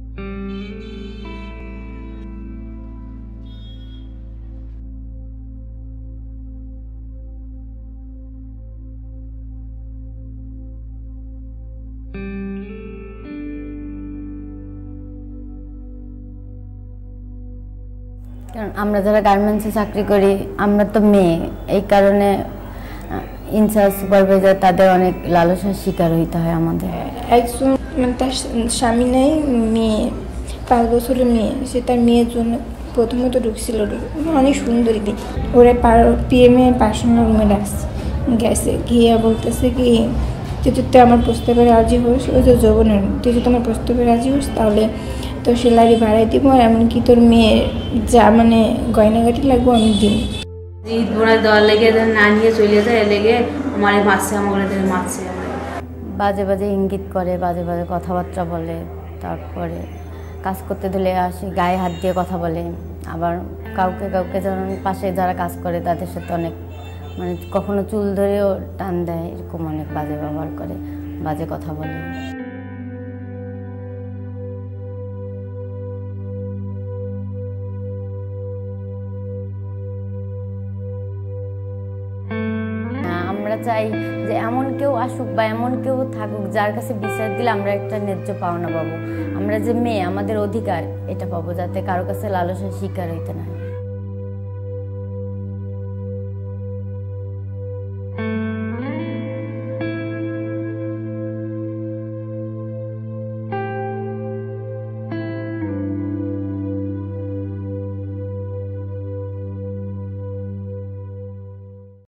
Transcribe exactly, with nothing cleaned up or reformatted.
কারণ আমরা যারা গার্মেন্টসে চাকরি করি আমরা তো মেয়ে, এই কারণে ইনচার্জ সুপারভাইজার তাদের অনেক লালসার শিকার হইতে হয় আমাদের। একজন মানে তার স্বামী নেই, মেয়ে পাঁচ বছরের মেয়ে, সে তার মেয়ের জন্য প্রথমত ঢুকছিল, অনেক সুন্দরী দিক ওরা পিএমএ পার্সোনাল রুমে ডাকছে, গেছে গিয়ে বলতেছে কি তুই যদি আমার প্রস্তাবে রাজি হোস, ওই যে যৌবনের তুই যদি আমার প্রস্তাবে রাজি হোস তাহলে তোর সেলারি বাড়াই দিব, আর এমনকি তোর মেয়ের যা মানে গয়নাগাটি লাগবো আমি দিব। ঈদ বোনাস দেওয়ার লেগে না নিয়ে চলে যায়, লেগে আমার মারছে, আমার মারছে, বাজে বাজে ইঙ্গিত করে, বাজে বাজে কথাবার্তা বলে, তারপরে কাজ করতে দিলে আসে গায়ে হাত দিয়ে কথা বলে, আবার কাউকে কাউকে যেমন পাশে যারা কাজ করে তাদের সাথে অনেক মানে কখনো চুল ধরেও টান দেয়, এরকম অনেক বাজে ব্যবহার করে, বাজে কথা বলে। আমরা চাই যে এমন কেউ আসুক বা এমন কেউ থাকুক যার কাছে বিচার দিলে আমরা একটা ন্যায্য পাওনা পাবো, আমরা যে মেয়ে আমাদের অধিকার এটা পাবো, যাতে কারো কাছে লালসার শিকার হইতে না হয়।